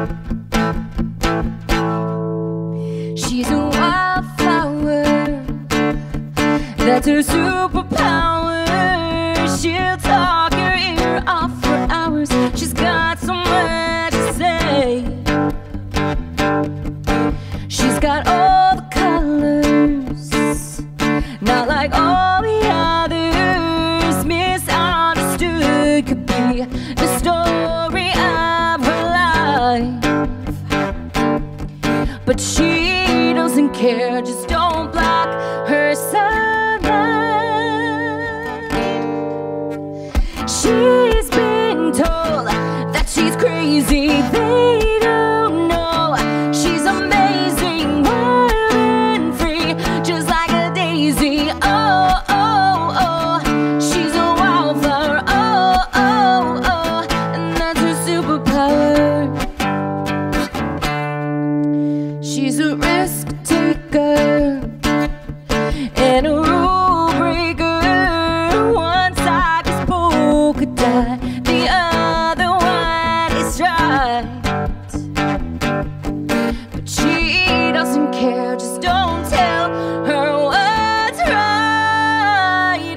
She's a wildflower, that's her superpower. She'll talk your ear off for hours. She's got so much to say. She's got all the colors, not like all the others. Misunderstood could be the story of her life, but she doesn't care. Just don't block her sunlight. She's been told that she's crazy. They don't know she's amazing, wild and free, just like a daisy. Oh, oh, oh, she's a wildflower. Oh, oh, oh, and that's her superpower. She's a risk taker and a rule breaker. One side is polka dot, the other one is striped. But she doesn't care. Just don't tell her what's right.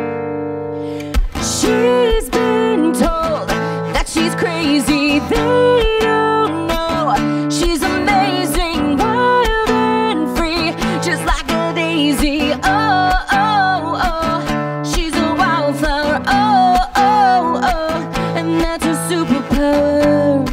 She's been told that she's crazy. They don't know she's amazing, wild and free, just like a daisy. Oh, oh, oh, she's a wildflower. Oh, oh, oh, and that's her superpower.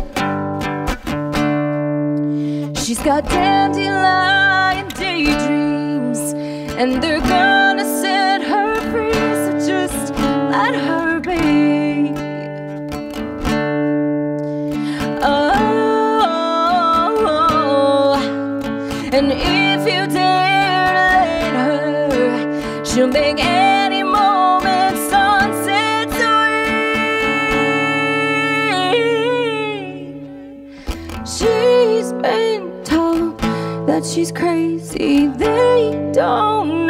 She's got dandelion daydreams, and they're gonna set her free, so just let her be. Oh, and if you dare to let her, she'll make any moment sunset sweet. She's been told that she's crazy. They don't